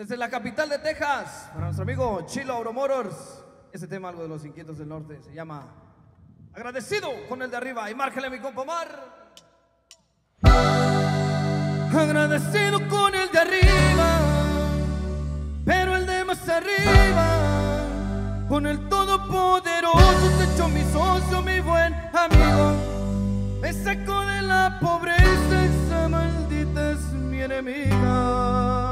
Desde la capital de Texas, para nuestro amigo Chilo Automotors. Ese tema, algo de los Inquietos del Norte, se llama Agradecido con el de arriba. Y márcale a mi compa Omar. Agradecido con el de arriba, pero el de más arriba, con el todopoderoso, se echó mi socio, mi buen amigo. Me sacó de la pobreza, esa maldita es mi enemiga.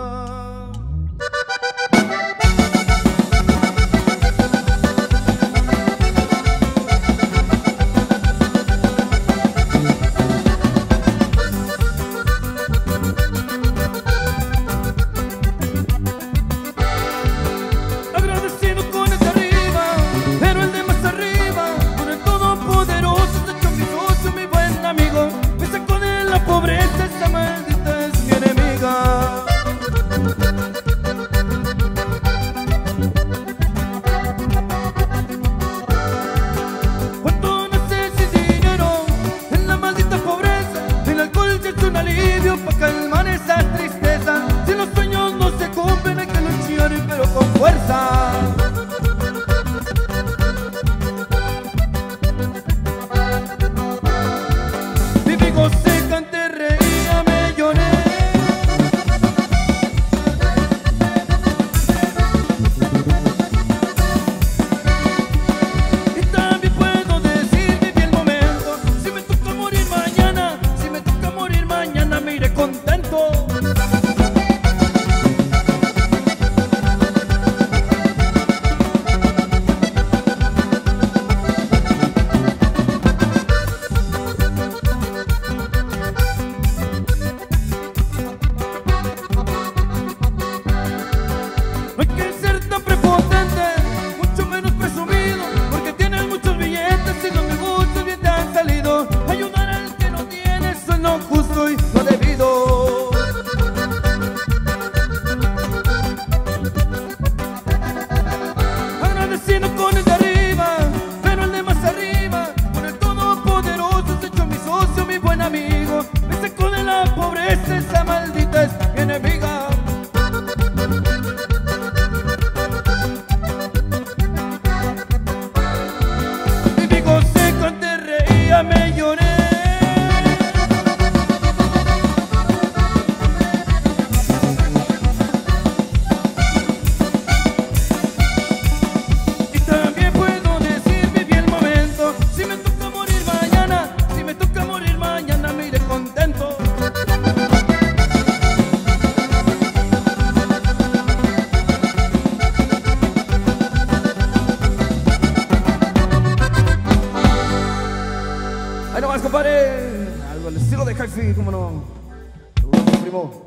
Para calmar esa tristeza, si los sueños no se cumplen hay que luchar, pero con fuerza. Viví, gocé, canté, reía, me lloré. Y también puedo decir, viví el momento. Si me toca morir mañana, si me toca morir mañana, me iré contento. No hay que ser tan prepotente, mucho menos presumido, porque tienes muchos billetes y los negocios bien te han salido. Ayudar al que no tiene, eso es lo justo y lo debido. Agradecido con el de arriba, pero el de más arriba, con el todopoderoso, se echó mi socio, mi buen amigo. Me sacó de la pobreza, esa maldita es mi enemiga. Viví, gocé, canté, reía, me lloré. Y también puedo decir, viví el momento. Si me toca morir mañana, si me toca morir mañana, me iré contento. Ahí nomás, compadre. Algo al estilo de Hi-Fi, cómo no. Saludos, primo.